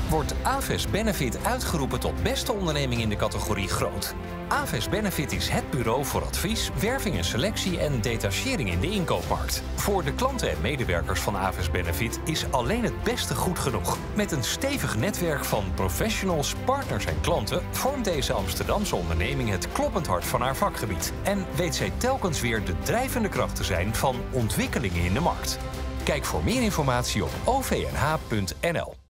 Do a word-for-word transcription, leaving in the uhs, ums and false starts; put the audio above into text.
wordt Aves Benefit uitgeroepen tot beste onderneming in de categorie groot. Aves Benefit is het bureau voor advies, werving en selectie en detachering in de inkoopmarkt. Voor de klanten en medewerkers van Aves Benefit is alleen het beste goed genoeg. Met een stevig netwerk van professionals, partners en klanten vormt deze Amsterdamse onderneming het kloppend hart van haar vakgebied. En weet zij telkens weer de drijvende kracht te zijn van ontwikkelingen in de markt. Kijk voor meer informatie op o v n h punt n l.